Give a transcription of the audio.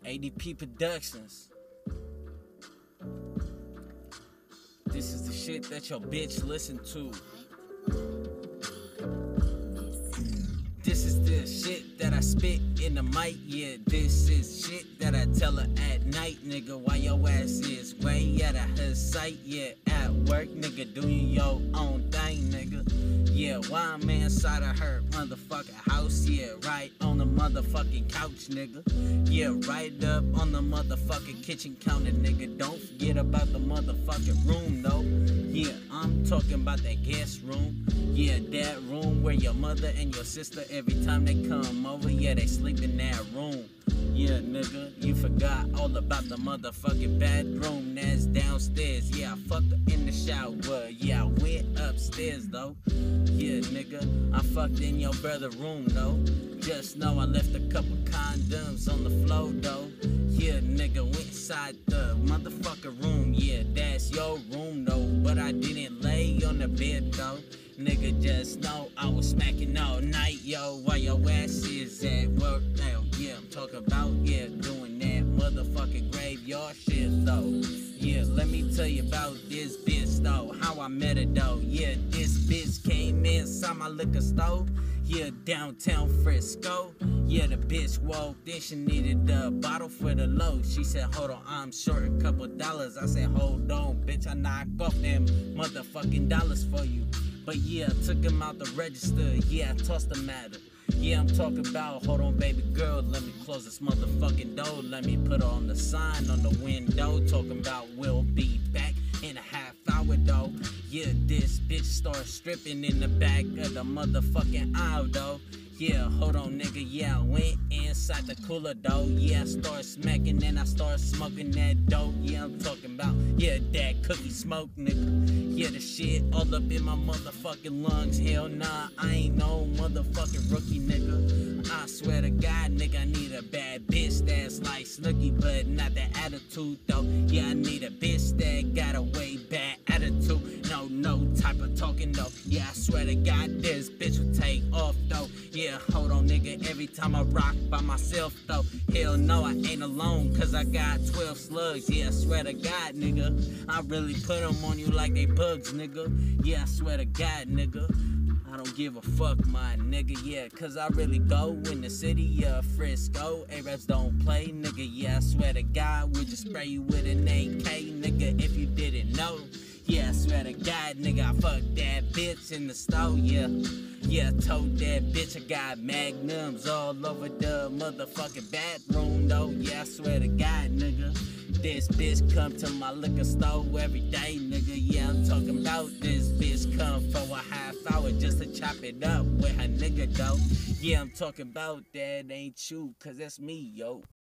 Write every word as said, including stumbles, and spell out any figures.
A D P Productions. This is the shit that your bitch listen to. This is the shit that I spit in the mic, yeah. This is shit that I tell her at night, nigga. While your ass is way out of her sight, yeah. At work, nigga, doing your own thing, nigga. Yeah, while I'm inside of her motherfucking house, yeah. Right on the motherfucking couch, nigga. Yeah, right up on the motherfucking kitchen counter, nigga. Don't forget about the motherfucking room, though. Yeah, I'm talking about that guest room. Yeah, that room where your mother and your sister, every time they come over, yeah, they sleep in that room. Yeah, nigga, you forgot all about the motherfucking bedroom that's downstairs. Yeah, I fucked her in the shower. Yeah, I went upstairs, though. Yeah, nigga, I fucked in your brother's room, though. Just know I left a couple condoms on the floor, though. Yeah, nigga, went inside the motherfucking room. Yeah, that's your room, though. But I didn't lay on the bed, though. Nigga, just know I was smacking all night, yo. While your ass is at work now. Yeah, I'm talking about, yeah, doing that motherfucking graveyard shit, though. Yeah, let me tell you about this bitch, though. How I met her, though. Yeah, this bitch came inside my liquor store. Yeah, downtown Frisco. Yeah, the bitch walked in, she needed a bottle for the low. She said, hold on, I'm short a couple dollars. I said, hold on, bitch, I knock off them motherfucking dollars for you. But yeah, I took him out the register. Yeah, I tossed him at her. Yeah, I'm talking about, hold on, baby girl, let me close this motherfucking door. Let me put her on the sign on the window. Talking about we'll be back in a half hour, though. Yeah, this bitch started stripping in the back of the motherfucking aisle, though. Yeah, hold on, nigga, yeah, I went inside the cooler, though. Yeah, I started smacking and I started smoking that dope. Yeah, I'm talking about, yeah, that cookie smoke, nigga. Yeah, the shit all up in my motherfucking lungs. Hell nah, I ain't no motherfucking rookie, nigga. I swear to God, nigga, I need a bad bitch that's like Snooki, but not that attitude, though. Yeah, I need a bitch that got a way bad attitude. No, no type of talking, though. Yeah, I swear to God, this bitch will take off, though. Yeah, hold on, nigga, every time I rock by myself, though. Hell no, I ain't alone, cause I got twelve slugs. Yeah, I swear to God, nigga, I really put them on you like they bugs, nigga. Yeah, I swear to God, nigga, I don't give a fuck, my nigga, yeah, cause I really go in the city, yeah, Frisco, ARABS don't play, nigga, yeah, I swear to God, we'll just spray you with an A K, nigga, if you didn't know. Yeah, I swear to God, nigga, I fucked that bitch in the store, yeah. Yeah, I told that bitch I got magnums all over the motherfucking bathroom, though. Yeah, I swear to God, nigga, this bitch come to my liquor store every day, nigga. Yeah, I'm talking about this bitch come for a half hour just to chop it up with her nigga, though. Yeah, I'm talking about that ain't you, cause that's me, yo.